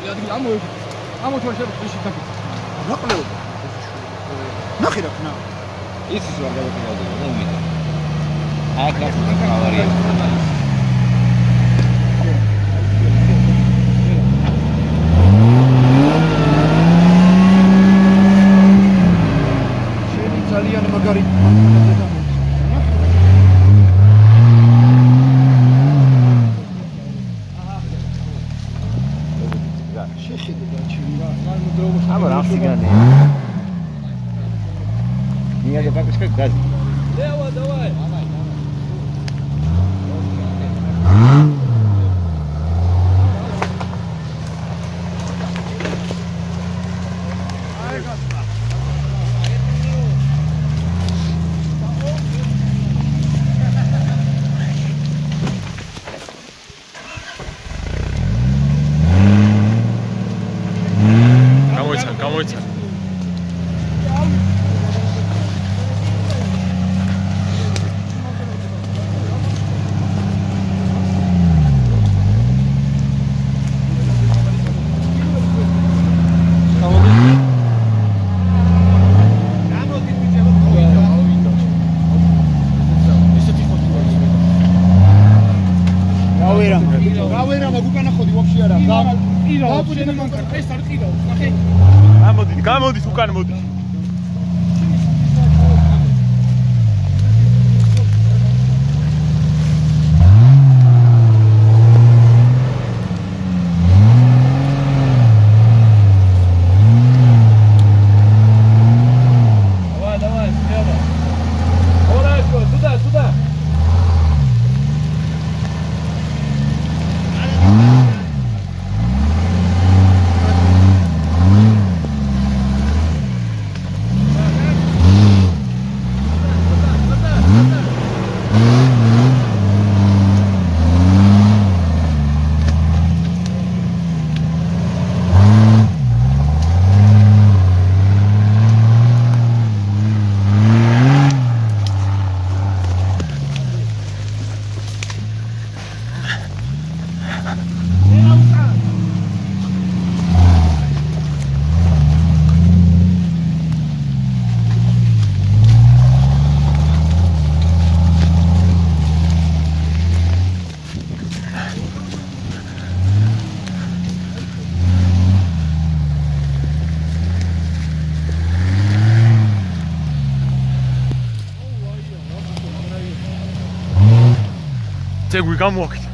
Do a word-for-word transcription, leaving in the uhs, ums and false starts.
ადგილი ამო ამო თუ შეიძლება ისიც დაგიწა. ნაკლეო. ნახე რა ხნა. ისიც ვარ გავაკეთე და უმიტო. აქ რა ავარია. შენი ძალიან მაგარი აბა რა სიგანე ნია და ბაკშკა გაზი ლევა დავაი გამოიცა გამოდის უკან მოდის давай давай слева орашко сюда сюда ძეგვი გამოაკეთე